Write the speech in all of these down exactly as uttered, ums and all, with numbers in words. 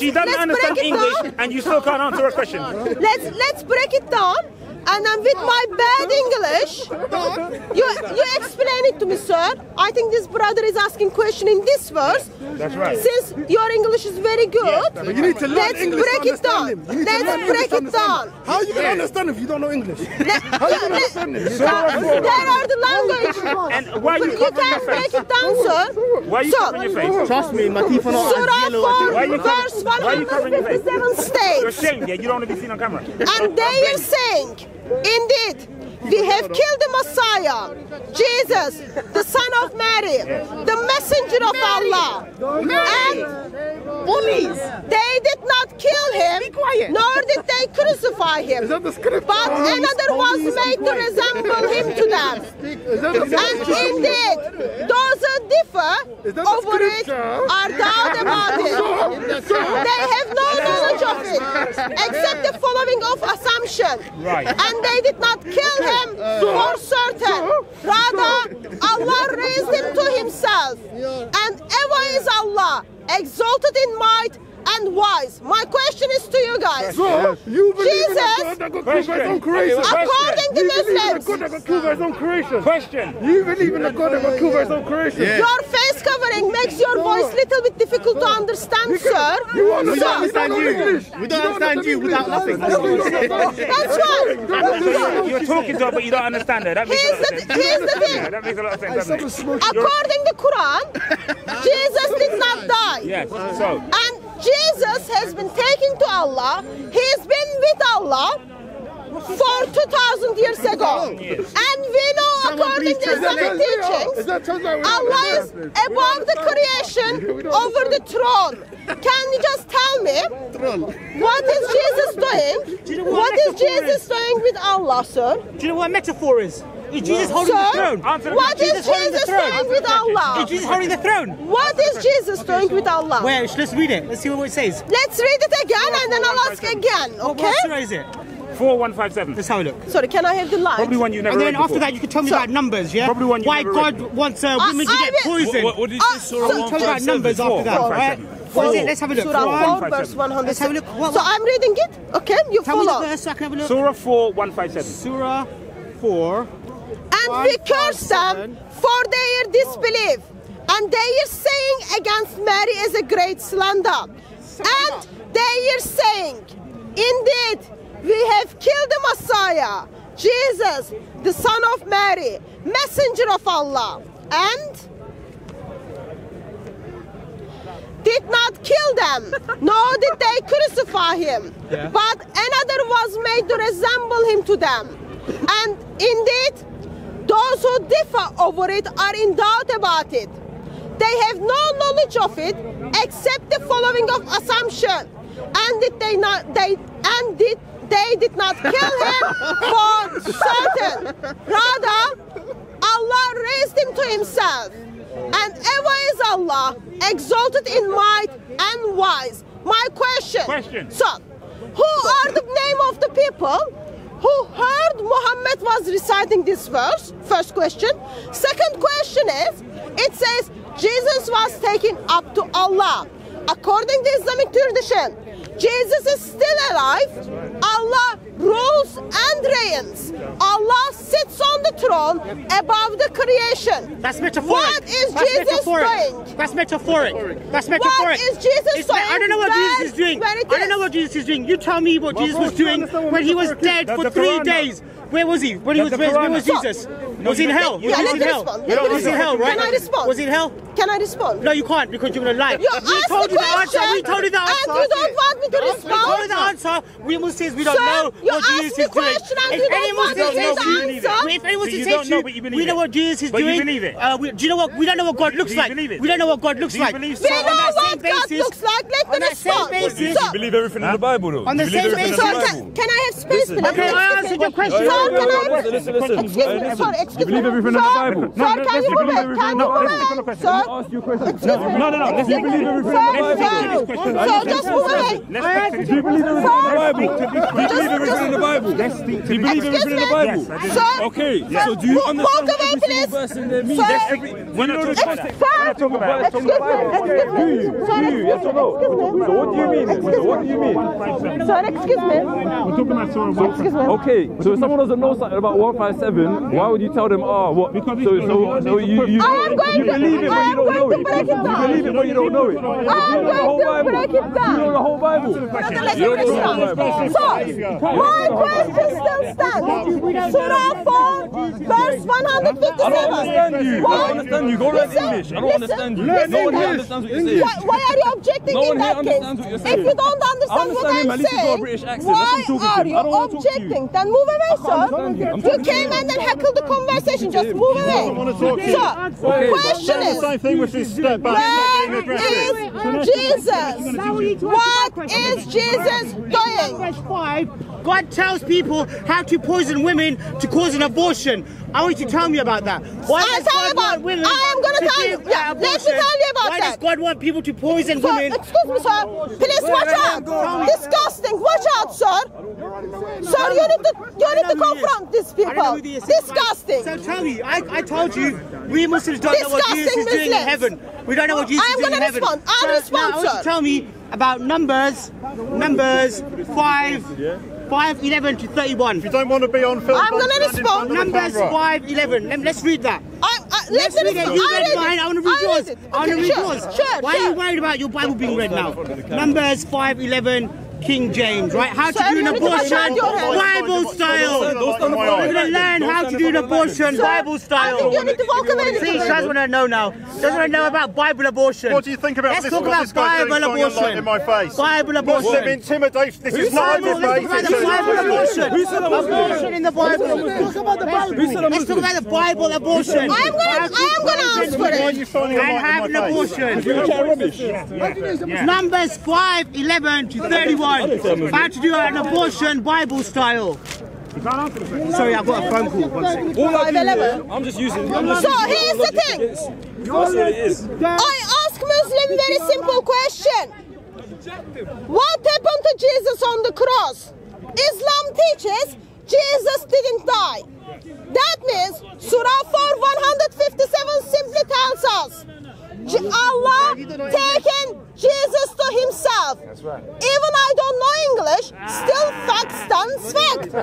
she doesn't let's understand break it English down. and you still can't answer a question. Let's let's break it down. And then with my bad English, you you explain it to me, sir. I think this brother is asking question in this verse. That's right. Since your English is very good, Yeah, but you need to learn let's English break to it down. understand him. You need to Let's learn break English to it down. understand him. How are you going to understand him if you don't know English? Let, How are you going to let- understand him? uh, there are the language. And why are you You covering can your break face? it down, sir. Why are you So, covering your face? Trust me, my teeth are not as Surah yellow as four, Why are you covering- verse why are you covering your face? one hundred fifty-seven You're states. ashamed, yeah? You don't want to be seen on camera. And they are saying, indeed, we have killed the Messiah, Jesus, the son of Mary, the messenger of Allah. And bullies. They did not kill him, nor did they crucify him. Is that the script? But another was made to resemble him to them. Is that the And indeed, those who differ Is that the over it scripture? are doubt about it. They have no knowledge of it, except the following of assumption. Right. And they did not kill him for certain. Rather, Allah raised him to himself. And ever is Allah, exalted in might and wise. My question is to you guys. So, you believe in a Jesus, God that got killed by his own creation? according to You believe in a Muslims, God that got killed by his own creation? Question. You believe in a God that got killed by his own creation? your face covering makes your voice little bit difficult to understand, sir. You understand, So- you don't know English. We don't understand you without laughing. That's right. So you're talking to her, but you don't understand her. That makes a Here's lot of the, sense. here's the Yeah, thing. that makes a lot of sense, doesn't it? According to Quran, Jesus did not die. Yes, so. And Jesus has been taken to Allah. He's been with Allah for two thousand years ago. And we know, according to Islamic teachings, Allah is above the creation, over the throne. Can you just tell me, what is Jesus doing? What is Jesus doing with Allah, sir? Do you know what a metaphor is? Is Jesus holding the Sir, throne? Answer the what question. is Jesus doing with Allah? Is Jesus holding the throne? What is Jesus doing with Allah? Where? Let's read it. Let's see what it says. Let's read it again and then I'll ask again, What okay? surah is it? four one five seven. Let's have a look. Sorry, can I have the line? Probably one you never And then read after before. that, you can tell me So- about numbers, yeah? Probably one you Why never God read. wants uh, women to I get will- poisoned. What, what did you Ah, say, Surah so- one Tell me about five numbers seven? after that, Four, right? five, What is it? Let's have a look. Surah Quran. four, five, verse seven. one hundred. Let's have a look. What- So I'm reading it, okay? You Tell me the follow. verse so I can have a look. Surah four one five seven. Surah four. And we curse them for their disbelief. And they are saying against Mary is a great slander. And they are saying, indeed, we have killed the Messiah, Jesus, the son of Mary, messenger of Allah. And did not kill them, nor did they crucify him. Yeah. But another was made to resemble him to them. And indeed, those who differ over it are in doubt about it. They have no knowledge of it except the following of assumption. And did they not they and did they did not kill him for certain. Rather, Allah raised him to himself. And ever is Allah, exalted in might and wise. My question. Question. So, who are the name of the people who heard Muhammad was reciting this verse? First question. Second question is, it says Jesus was taken up to Allah. According to Islamic tradition, Jesus is still alive. Allah rules and reigns. Allah sits on the throne above the creation. That's metaphoric. What is That's Jesus metaphoric. doing? That's metaphoric. That's metaphoric. What is Jesus It's like, I don't know what doing? Jesus is doing. Where it I don't is? know what Jesus is doing. You tell me what Well, Jesus bro, was do you doing understand what when he was metaphoric is? dead Does for the three Quran know? days. Where was he? When he Does was the where, where Quran was know? Jesus? No, Was he in you don't- hell? you Was don't he in hell? respond. You don't Was he in hell, right? Can I respond? Was he in hell? Can I respond? No, you can't because you're gonna lie. You we asked told the you the answer. question, We told you the answer. and you don't want me to We told you respond. the answer. We Muslims, we don't Sir, know you what asked Jesus me is doing. question and If you don't any want Muslim to says say to you, the answer. if any So Muslim you says don't to know, you, but you we believe know it. what Jesus is But you doing. believe it. Uh, we, do you know what? We don't know what God looks Do you like. believe it? We don't know what God looks Do you like. believe We so? on know that what same God basis- looks like. Let on me that same respond. basis- You So, believe everything in the Bible, though? On the You believe same everything in basis- the so Bible? can, can I have space, Listen. please? Okay, I answered your question. So, Sir, can I? Listen, listen. Excuse me, Listen. sorry, excuse You believe me. everything in the Bible? Sir, can you move it? Can you move it? Sir, Ask you a question. excuse me. No, no, no. Let's Excuse believe me. everything Sir, in the Bible. sir, sir, just move away. Do you believe everything in the Bible? Do you believe everything in the Bible? Do you believe everything in the Bible? Sir, Okay, so do you walk understand what away, every single please. verse in there means? Sir, Every, We're not talking about that. We're not talking about that. excuse me, excuse me. do you? Do you? Yes or no? So what do you mean? So what do you mean? Sir, excuse me. We're talking about Sura one. Excuse me. Okay, so if someone doesn't know something about one five seven, why would you tell them, ah, what? So, so, so you, you, I am going you to- believe it I but you am don't know going it. to break it You down. believe it but you don't know it. I am going to break it down. You know the whole Bible. Let You me don't break know it the whole down. Bible. So, my question still stands. Surah four, verse one hundred fifty-seven. I don't understand you. I Why? don't understand you. Go learn Listen, English. I don't listen, understand you. listen, No one here guys. understands what you're saying. Why, why are you objecting No in one here that case? understands what you're saying. If you don't understand, I understand what him, I'm at least he's got a saying, British accent. why That's what I'm talking are to. you I don't wanna talk to you. objecting? Then move away, sir. understand you. I'm You talking to came you. and then heckled the conversation. Just move away. Sir, question is, Same thing with this step back. where is Jesus? What is Jesus doing? Verse five, God tells people how to poison women to cause an abortion. I want you to tell me about that. Why I'll does tell you God about- want women I am gonna to tell you. give Yeah, an let me abortion? tell you about Why that. does God want people to poison Sir, women? excuse me, sir. Please watch out. Disgusting. Watch out, sir. Sir, you need to you need to confront these I don't know people. who the is. Disgusting. So tell me, I, I told you, we Muslims don't know what Jesus Disgusting is doing in Muslims. heaven. We don't know what Jesus I'm is doing in gonna heaven. respond. I'll so respond, now I want you sir. to tell me about Numbers, Numbers five, five, eleven to thirty-one. If you don't want to be on film, I'm don't gonna stand in respond. front of the Numbers camera. five, eleven. Let, let's read that. I, I, Let's let me read it. respond. You I'll read read mine. it. I want to read I'll yours. it. I want to Okay, read sure, yours. Sure, Why are you sure. worried about your Bible being read now? Numbers five, eleven, King James, right? How to Sir, do an you need to abortion, stand your hand. Bible style. We're going to learn how to do an abortion, Bible I style. think you need to walk away. See, she doesn't want to know now. She doesn't want to know about Bible abortion. What do you think about Let's this? talk What about this guy's doing, Bible throwing a light abortion. in my face. Bible Muslim abortion. intimidation. This is not a Let's debate. talk about It's the a- Bible abortion. Who said I'm Muslim? Abortion in the Bible. Let's talk about the Bible. Let's talk about the Bible abortion. I'm gonna, I am gonna ask for Why are it. you shining a And light have in an my face? abortion. You're chatting rubbish. Numbers five, eleven to thirty-one. How to do an abortion Bible style. Sorry, I've got a phone call. One second. All I five, do, eleven. yeah, I'm just using. I'm just So using here's what the logic thing. is. That's what it is. I ask Muslim very simple question. What happened to Jesus on the cross? Islam teaches Jesus didn't die. That means Surah four one fifty-seven simply tells us Je- Allah taken Jesus to himself. Even I don't know English, still fact stands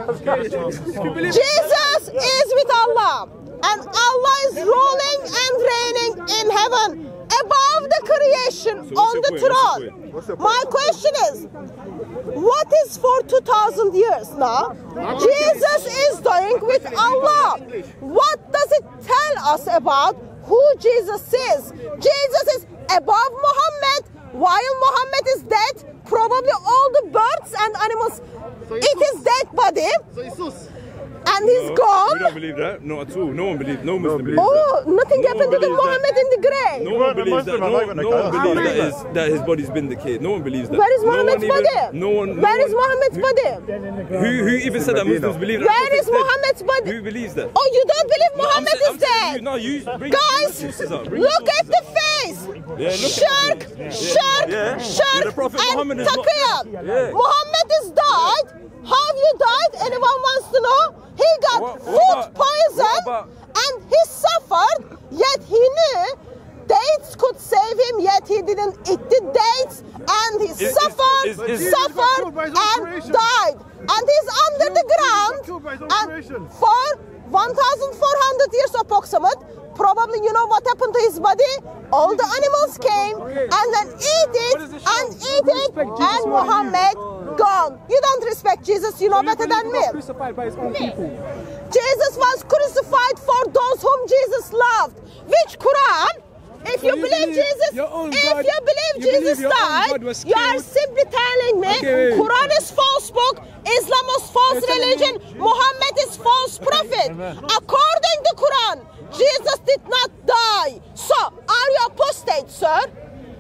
fact. Jesus is with Allah, and Allah is ruling and reigning in heaven above the creation So what's on your the point? What's throne. My question is, what is for two thousand years now? Jesus is doing with Allah. What does it tell us about who Jesus is? Jesus is above Muhammad, while Muhammad is dead. Probably all the birds and animals eat his dead body, and he's We gone. don't believe that. Not at all. No one believes. No Muslim believes Oh, nothing No happened one to the believes that. Muhammad in the grave. that. No one believes that. No, Muslim, no one I believes that, is, that his body's been decayed. No one believes that. Where is No Muhammad's one even- body? No one. no Where is one- Muhammad's who- body? Who, who even said that Muslims believe that? Where is Prophet said- Muhammad's body? Who believes that? Oh, you don't believe No, I'm Muhammad saying- is I'm saying dead? you- No, you bring Guys, your sources up. Bring your look at sources the up. face. Yeah, look at Shirk, shirk, Yeah. shirk, Yeah, the Prophet and Muhammad is not- taqiyya. Yeah. Muhammad is died. How have you died? Anyone wants to know? He got What- what food about- poison, what about- and he suffered, yet he knew dates could save him, yet he didn't eat the dates, and he Is- is- suffered, is- is- suffered, killed by his own and creation. died. And he's under the ground, killed by his own and creation. for one thousand four hundred years approximate, probably you know what happened to his body? All the animals came and then eat it and eat it, and Muhammad gone. You don't respect Jesus, you know better than me. Jesus was crucified for those whom Jesus loved. Which Quran? If you you believe believe Jesus, your own if God- you believe you believe Jesus your own died, God was you are killed? simply telling me Okay, wait. Quran is false book, Islam is false You're telling religion, Muhammad is false prophet. According to Quran, Jesus did not die. So, are you apostate, sir?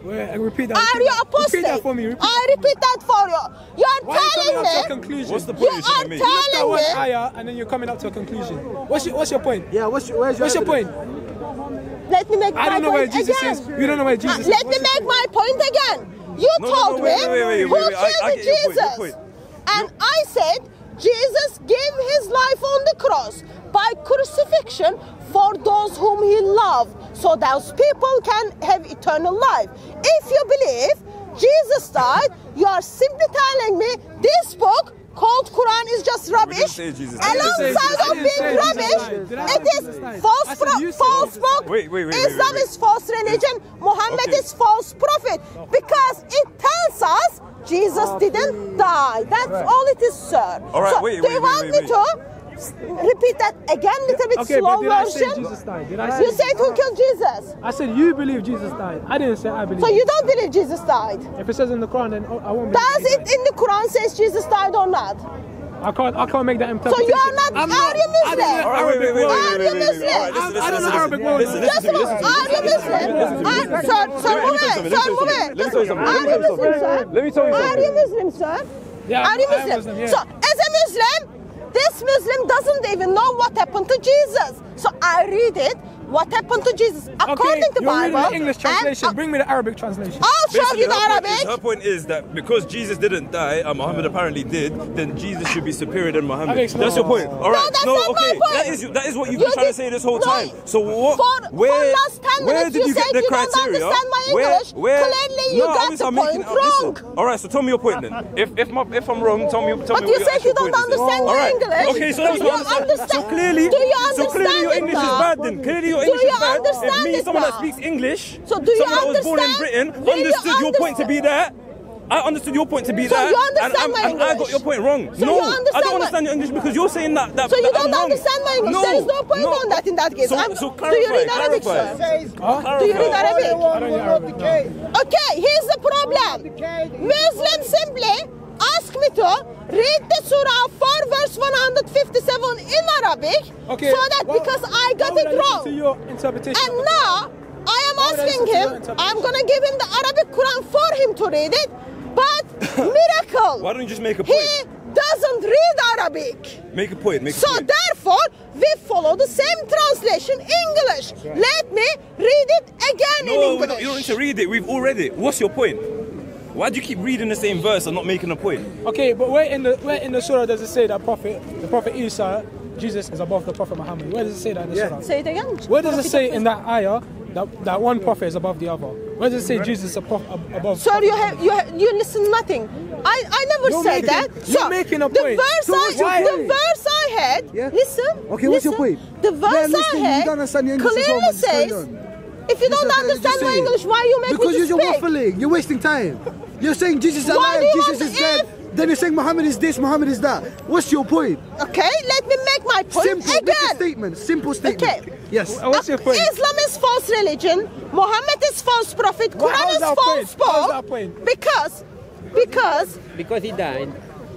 Wait, repeat that. Are you apostate? Repeat that for me. Repeat I repeat that for you. You are Why are you coming telling up to a me. conclusion? What's the You point you're are trying to make? You looked at telling one me. ayah and then you're coming up to a conclusion. What's your What's your point? Yeah, what's your, where's your What's your evidence? point? Let me make I my don't know where point Jesus again. is. You don't know where Jesus Uh, is. Let me What's your make point? my point again. You No, no, told no, wait, me wait, wait, who wait, wait. I- I killed get your point, Jesus. your point. And I said Jesus gave his life on the cross by crucifixion for those whom he loved, so those people can have eternal life. If you believe Jesus died, you are simply telling me this book called Quran is just rubbish. say Jesus died. Alongside I of didn't being say Jesus rubbish, died. Did I say it Jesus is died? false, I said pro- you said false Jesus book. died. Wait, wait, wait, wait, Islam wait, wait. is false religion. Muhammad Okay. is false prophet because it tells us Jesus didn't die. That's all it is, sir. All right, so wait, do wait, you wait, want wait, me wait. to s- repeat that again, little bit Okay, slow but did I say version? Jesus died? Did I say You said who killed Jesus? I said you believe Jesus died. I didn't say I believe. So you don't believe Jesus died? If it says in the Quran, then I won't believe. Does he it died. in the Quran says Jesus died or not? I can't. I can't make that So interpretation. you are not, I'm are you I don't Muslim? know All right, wait, wait, wait, wait, Are wait, you wait, wait, wait. Muslim? All right, listen, listen, I don't know listen, Arabic listen, words. listen, Just listen to me, a listen to me. are you Muslim? Are- Sir, sir, move it, sir, move it. Let me tell you something. Are you Muslim, sir? Let me tell you Are something. you Muslim, sir? Yeah, Are you I am Muslim? Muslim, yeah. So, as a Muslim, this Muslim doesn't even know what happened to Jesus. So I read it. What happened to Jesus according Okay, to you're reading Bible? the English and, translation. uh, Bring me the Arabic translation. I'll show Basically, you the her point, is, Arabic. her point is that because Jesus didn't die, and Muhammad apparently did, then Jesus should be superior than Muhammad. That makes That's no your point. All right. that's not my okay. point. That is that is what you've You been trying to did- say this whole no, time. So what? For, where? for last ten where minutes did you you said get the you don't criteria? understand my Where? English. Where? Clearly you no, got obviously the I'm making point it up. wrong. Listen. All right. So tell me your point then. If if my, if I'm wrong, tell me. Tell But me you what your said you actual don't point is then. understand All my right. English. Okay. So Do that's you what I'm understand? So clearly, Do you so clearly your understand it English is now? bad then. Clearly your Do English you is bad. If understand me, it someone that now? speaks English, So do you someone that was born in understand? Britain, Do you understood your point to be that. I understood your point to be So that, you and, understand I'm- my and I got English? your point wrong. So no, you I understand don't my- understand your English because you're saying that. that So you that don't I'm wrong. understand my English. No, There is no point no. on that in that case. So, I'm- so do clarify, you read Arabic, clarify. sir? Huh? Do you read Arabic? I don't read Arabic. No. Okay, here's the problem. Muslims simply ask me to read the Surah four verse one hundred fifty-seven in Arabic, Okay. so that why- because I got why would it I listen wrong. To your interpretation. And of the- now I am Why would I asking listen to your him, interpretation? I'm gonna give him the Arabic Quran for him to read it, but miracle. Why don't you just make a He point? doesn't read Arabic. Make a point. Make a So point. therefore, we follow the same translation English. Let me read it again No, in we English. don't, you don't need to read it. We've all read it. What's your point? Why do you keep reading the same verse and not making a point? Okay, but where in the where in the surah does it say that prophet, the prophet Isa, Jesus is above the prophet Muhammad? Where does it say that in the surah? Say it again. Where does it say in that ayah that, that one prophet is above the other? Where does it say Jesus is above? above Sir, you have you have, you listen nothing. I, I never You're said making- that. you're So making a the point. verse So what's your I the point? verse I had. Yeah? Listen. Okay, what's your listen, point? The verse Yeah, listen, I you had don't understand your English as well, clearly man. Just carry says. on. If you don't Just understand say my it. English, why you make Because me to you're speak? waffling. You're wasting time. You're saying Jesus is Why alive, do you Jesus want is to dead. if- Then you're saying Muhammad is this, Muhammad is that. What's your point? Okay, let me make my point Simple. Make a again. statement. Simple statement. Okay. Yes. Uh, What's your point? Islam is false religion. Muhammad is false prophet. Well, Quran how's is that false point? How's book. that point? Because, because, Because he died.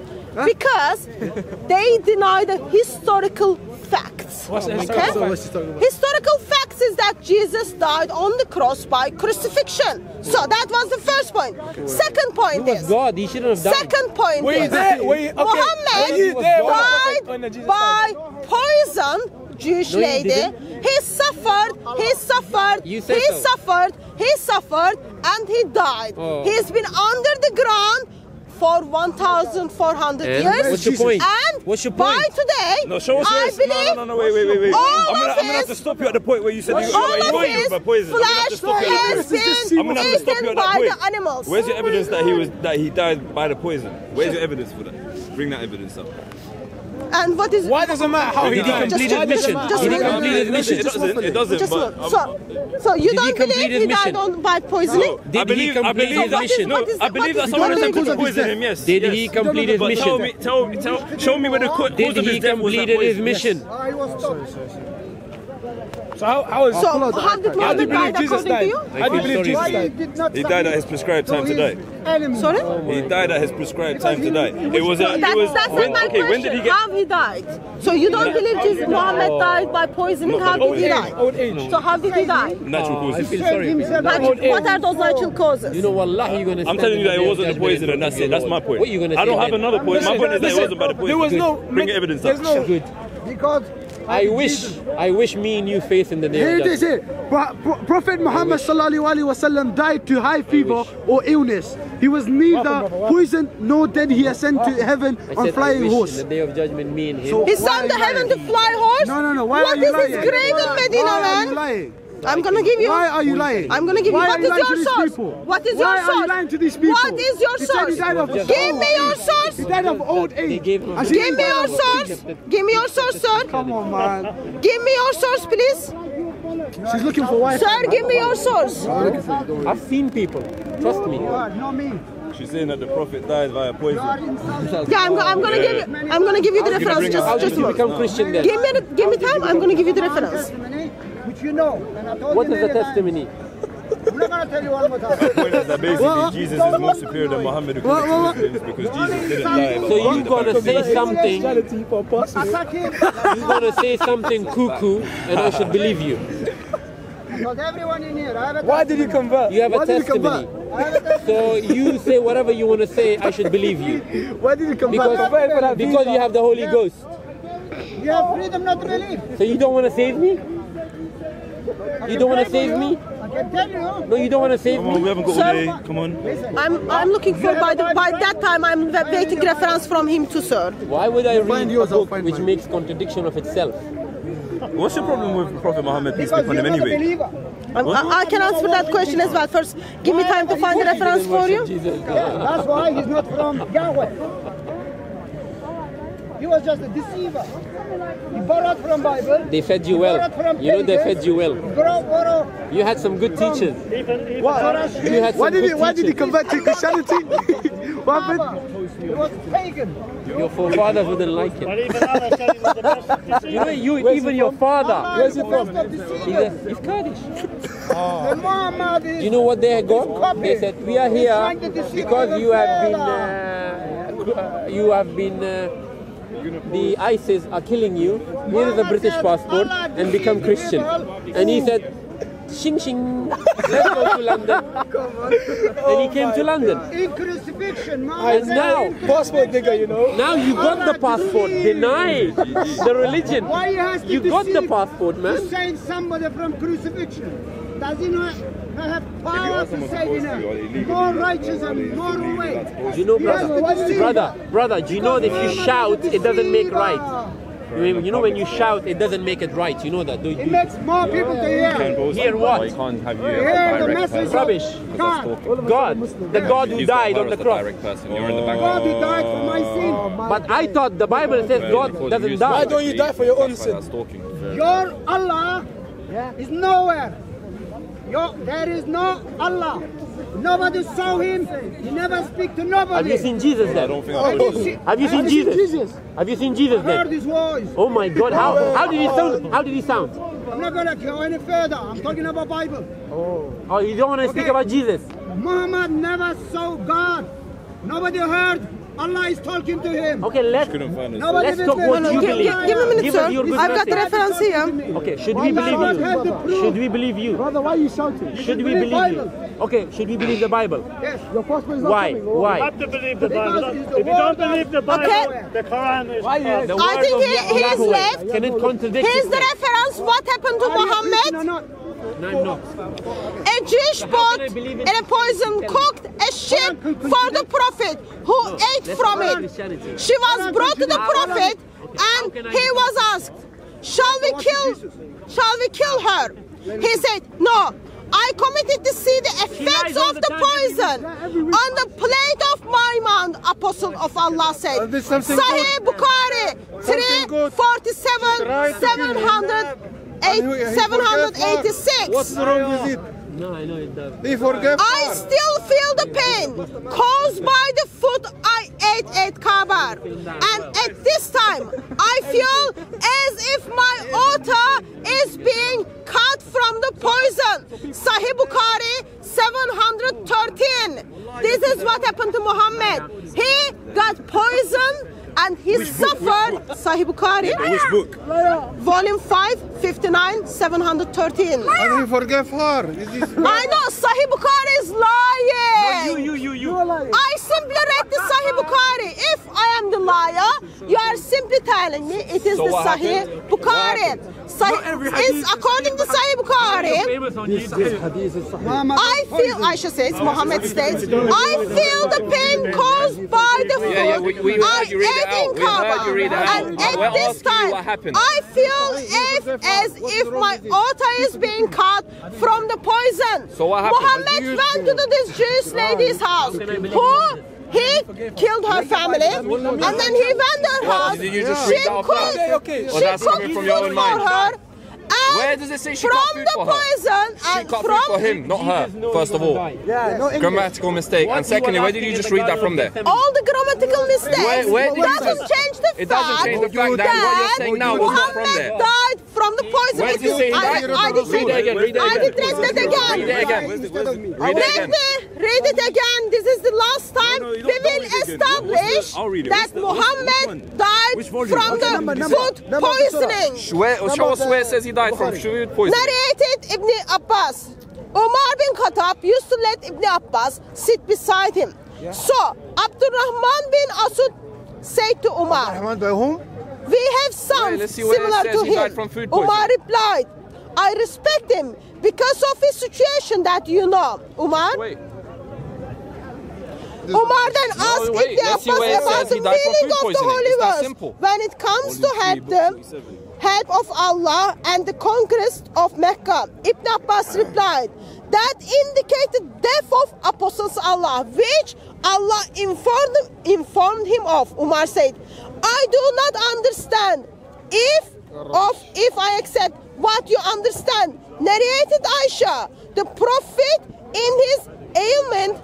because they deny the historical facts. What's the Okay? historical So fact? what's he talking about? Historical facts is that Jesus died on the cross by crucifixion. So that was the first point. Second point He was is. God. He shouldn't have died. Second point Were you is. there? Were you, okay. Muhammad Were you there when died when the Jesus by died? poison, Jewish No, you lady. didn't. He suffered, he suffered, You said he so. suffered, he suffered, and he died. Oh. He's been under the ground for one thousand four hundred And years. what's your point? And What's your by point? today, No, show us I yours. believe No, no, no, wait, wait, wait, wait. all I'm gonna, of I'm gonna have to his- stop you at the point where you said you, all you of were his by poison. I'm gonna have to flesh stop you at has that point. been I'm gonna have to stop you eaten at that by point. the animals. Where's your evidence that he was that he died by the poison? Where's your evidence for that? Bring that evidence up. And what is Why does it matter how he Did he died? complete Just- his mission? just- Did he just- complete his It mission? doesn't. It doesn't. Just But look. So, so you Did he don't complete believe his he died mission? on by poisoning? I Did he believe, I complete believe his that, mission? No, What is- I believe what that is- someone what is- attempted to what is poison that? him. Yes. Did yes. he complete his But tell mission? me, tell, tell, show me where the co- cause Did of his he death was that complete his poison. mission? So how, how is So how did how do you Muhammad believe die Jesus according to died? you? How do you believe Jesus Why died? did not He died at his prescribed time to die. Sorry? He died at his prescribed time to die. It was a. It That, was. that's When, not my okay, question. when did he get? How he died? So you don't believe Jesus Muhammad died by poisoning? How did he die? Old age. So how did he die? Natural He causes. saved himself. Natural- What are those natural causes? You know, wallahi, you're gonna. I'm telling you that it wasn't the poison, and that's it. That's my point. What you gonna I don't say have then? another point. My point is that it wasn't by the poison. There was no. Bring evidence There's up. no. Good. Because I wish, I wish me and you faith in the day Here of it is judgment. here. Pro- Pro- Prophet Muhammad sallallahu alaihi wasallam died to high fever or illness. He was neither poisoned nor did he ascend to heaven I on said, I flying wish horse. in the day of judgment, me and him. So- He's Why on are the you heaven to lying? fly horse? No, no, no. Why What are you is lying? his grave in Medina, Why are you man? lying? I'm gonna give you. Why are you lying? I'm gonna give you. Why What are you is lying your to these source? people? What is Why your are source? you lying to these people? What is your He said source? he died of Give me your source. He died of old age. gave- And she Give me died your of- source. Give me your source, sir. Come on, man. Give me your source, please. She's looking for wife. Sir, give me your source. I've seen people. Trust me. not me. She's saying that the prophet died via poison. Yeah, I'm, go- I'm gonna give you. I'm gonna give you the reference. How Just, did just a you moment. become Christian then? Give me, the, give me time. I'm gonna give you the reference. Which you know. And I told What you is the many times. testimony? I'm not going to tell you one more time. The point is that basically Jesus is more superior than Muhammad who What, what, what? Muslims because Jesus didn't lie. about So you the gonna Bible. say something? Christianity for apostles. Attack him. You gonna say something cuckoo, and I should believe you? Because everyone in here, I have a Why did he convert? You have a Why did he come testimony. I have a testimony. So you say whatever you want to say, I should believe you. Why did he come Because, back? because you have the Holy Ghost. You have freedom not to believe. So you don't want to save me? You don't want to save me? I can tell you. No, you don't want to save Come on, we me? haven't got all Sir, day. Come on. I'm I'm looking for by the, by that time I'm waiting reference from him to sir. Why would I read Find a yours, I'll book find which mine. makes contradiction of itself? What's your problem with Prophet Muhammad? Peace be Because upon you're him not a anyway. believer. I'm, I, I can answer that question as well. First, give me time to find the reference for you. Jesus. That's why he's not from Yahweh. He was just a deceiver. He borrowed from Bible. They fed you He well. borrowed from You know they pages. fed you well. Borrow, borrow. You had some good teachers. What? You had some Why did he? good Why did he teachers. convert to Christianity? What happened? He was pagan. Your forefathers wouldn't like it. You know, you even your father. Where's he from? He's, a, he's Kurdish. And Muhammad is You know what they got? They said we are here because you have been, uh, you have been. Uh, the ISIS are killing you. Here is a British passport and become Christian. And he said, "Shing shing, let's go to London." And he came to London. in crucifixion. Muhammad And now, Passport digger, you know. now you got the passport. Deny the religion. Why he has to You got the deceive passport, to man. save somebody from crucifixion? Does he not have power to save in a more righteous and moral way? Do you know, He has to brother, deceive. brother, brother, do you know that if you shout, it doesn't make right? You mean- you know when you shout, it doesn't make it right. You know that, do It you? makes more people to hear. Hear what? I can't have you Hear the message of Rubbish. God. God, the God who died on the cross. person. You're in the back. God who died for my sin. But I thought the Bible says God doesn't Why die. don't you die for your own sin? Your Allah is nowhere. Your, there is no Allah. Nobody saw him. He never speak to nobody. Have you seen Jesus I then? don't think I believe. Have you seen Jesus? Have you seen Jesus Heard then? his voice. Oh my God! How how did he sound? How did he sound? I'm not gonna go any further. I'm talking about Bible. Oh, you don't want to speak Okay. about Jesus? Muhammad never saw God. Nobody heard Allah is talking to him. Okay, let's Couldn't find it. Nobody let's did talk that. what No, you no, Give, believe. give, give me a minute, Give sir. us your good I've got the message. reference here. Okay, should we believe have the you? proof. Should we believe you? Brother, why are you shouting? Should we believe believe you? Bible. Okay, should we believe the Bible? Yes. Your passport is not Why? coming. or- Why? have to believe the Bible. Because it's the If you don't word of- believe the Bible, Okay. the Quran is false. The I word think of he, he is Yahweh. left. Can it contradict Here's the itself? reference. What happened to Are you Christian or Muhammad? not? No, I'm not. A Jewish How boat can I believe in and a poison cooked a sheep for the prophet who ate Let's from talk about it. Christianity. She was brought to the prophet How and can I- he was asked, shall we kill, shall we kill her? He said, no. I committed to see the effects lies all of the the time, poison on the plate of my mouth, Apostle of Allah said. there's something Sahih Bukhari, three forty-seven, seven hundred seven hundred eighty-six. What's wrong with it? No, I know it does. He forgave I her. still feel the pain caused by the food I ate at Khaybar. And at this time, I feel as if my aorta is being cut from the poison. Sahih Bukhari seven hundred thirteen. This is what happened to Muhammad. He got poisoned and he Which book? suffered. Which book? Sahih Bukhari. Which book? Volume five, fifty-nine, seven hundred thirteen. And he forgave her. Is this I know Sahih Bukhari is lying. you, you, you, you. I simply read the Sahih Bukhari. If I am the liar, you are simply telling me it is So the what Sahih happened? Bukhari. Sahih, it's according to Sahih Bukhari. I feel, Aisha says, Muhammad states, I feel the pain caused by the food Yeah, yeah, we, we I heard you read it ate out. in We heard you read it Khaybar. out. And We're at this asking you time, what happened. I feel if, as if my aorta is being cut from the poison. So what happened? Muhammad went to the, this Jewish lady's house, who he killed her family, and then he went to her What, house. did you just She read that off cooked, now? Okay, okay. Or she that's cooked coming from food your own for mind? her. And Where does it say she from cut food the for her? poison She and cut from food for him, not her, first of all. Yeah, no English. Grammatical mistake. And secondly, where did you just read that from there? all the grammatical mistakes Where- where did you doesn't say- change the It fact doesn't change the fact that what you're saying now was not from Muhammad there. died from the poison. Where does it say he I, died? I did Read it again, read it I again. did read that again. Read it again. Read it Let again. me read it again. This is the last time No, no, you we don't- will don't read it again. establish What's the- I'll read it. that What's the- what's the- which Muhammad one? died Which volume? from Okay, the number, number. food Number of the Surah. poisoning. Where, show us where it says he died from food poisoning. Narrated Ibn Abbas. Umar bin Khattab used to let Ibn Abbas sit beside him. So Abdurrahman bin Asud said to Umar, Rahman by whom? we have sons let's see where it similar says to he died him. from food Umar poisoning. replied, I respect him because of his situation that you know. Umar? Wait. Umar then asked wait, Ibn let's see Abbas where it about says the he died from meaning food of the poisoning. holy It's that verse simple. when it comes to help the help of Allah and the conquest of Mecca. Ibn Abbas replied, that indicated death of apostles Allah, which Allah informed, informed him of. Umar said, I do not understand if of if I accept what you understand. Narrated Aisha, the Prophet in his ailment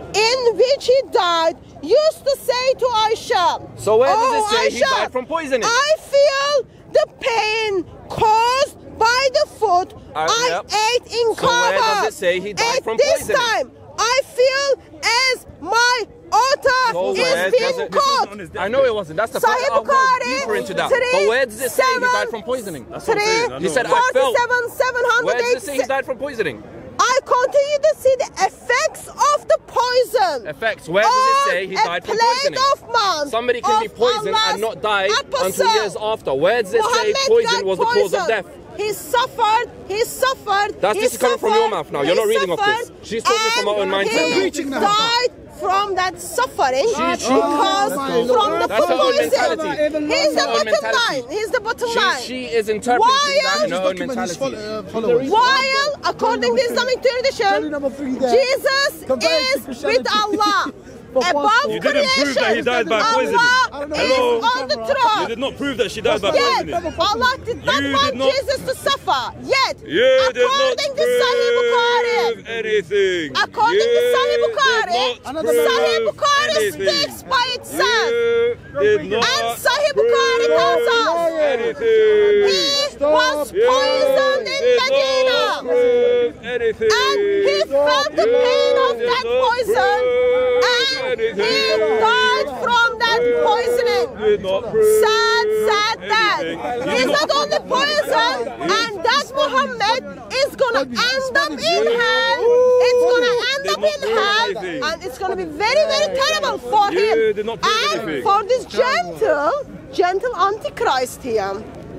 in which he died used to say to Aisha, So where does "Oh, it say he Aisha, died from poisoning?" I feel the pain caused by the food Uh, I yep. ate in So where Khaybar. does it say he died At from this poisoning? time, I feel as my aorta So where is does being it- cut. I know it wasn't. That's the Sahih point. I'll go Bukhari, deeper into that. three, But where does it say he seven, died from poisoning? That's what I'm saying, I Three, You know. said I felt. forty-seven, seven Where hundred does it say he eighty-six. died from poisoning? I continue to see the effects of the poison. Effects. Where does it say he on died a from plague poisoning? of man Somebody can be of poisoned Allah's and not die apostle. until years after. Where does it say Muhammad poison got was the cause of poisoned. death? He suffered, he suffered. That's he just coming from your suffered, mouth now. You're not he reading off this. suffered, She's talking from her own and mindset now. He Preaching now. died from that suffering She- she- because Oh, from the That's her own poison. mentality. He's the Her own bottom mentality. line. He's the bottom She, line. she is interpreting Why that in her own Document his mentality. fol- uh, followers. While, according to Islamic Tell you number tradition, three there. Jesus Compare it to is Christianity. with Allah. For Above passport. You didn't prove that he died by poisoning. Allah Hello? is on the You throne. did not prove that she died by Yet, poisoning. Allah did not You want did not- Jesus to suffer. Yet, You did not according to Sahih Bukhari, prove anything. according you to Sahih Bukhari, did not prove Sahih Bukhari anything. speaks by itself. You did not And Sahih Bukhari tells us anything. he was You poisoned in did not Medina. prove anything. And he felt the You pain of did that not poison. prove And he anything. died from that poisoning. Did not prove Sad, sad that anything. he's not only poison, and that Muhammad is gonna end up in hell. It's gonna end Did up not in prove hell, anything. and it's gonna be very, very terrible for You him. did not prove And anything. for this gentle, gentle antichrist here.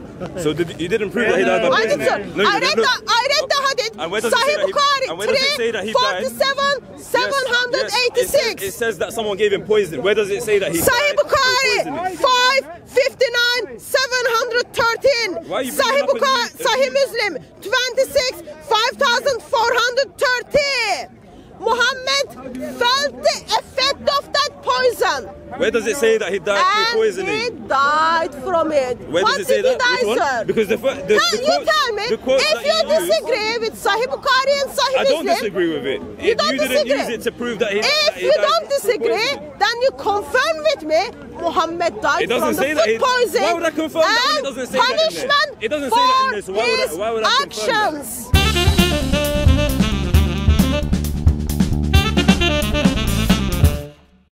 So did, you didn't prove that he died by I did poisoning? so. No, you I read didn't. the I read the hadith. And where does it say Sahih that he- Bukhari and where does it say that he three, died? forty-seven, seven hundred eighty-six. Yes, it, says, it says that someone gave him poison. Where does it say that he Sahih died from Bukhari poisoning? five fifty-nine, seven hundred thirteen. Why are you Sahih bringing up a Bukhari, new- Sahih Muslim twenty-six, five thousand four hundred thirty. Muhammad felt the effect of that poison. Where does it say that he died through And poisoning? he died from it. Where what does it say did that? he die, Which one? sir? Because the, fir- the, Can the you quotes, tell me, the quotes if that you he used, disagree with Sahih Bukhari and Sahih I don't Muslim, disagree with it. You If don't you didn't disagree. use it to prove that he, if that he you died don't through disagree, poisoning. then you confirm with me Muhammad died It doesn't from say the that food he- poison why would I confirm that when it and doesn't say that in there? punishment It doesn't say that in there, so why would I- for why would I his confirm that? actions.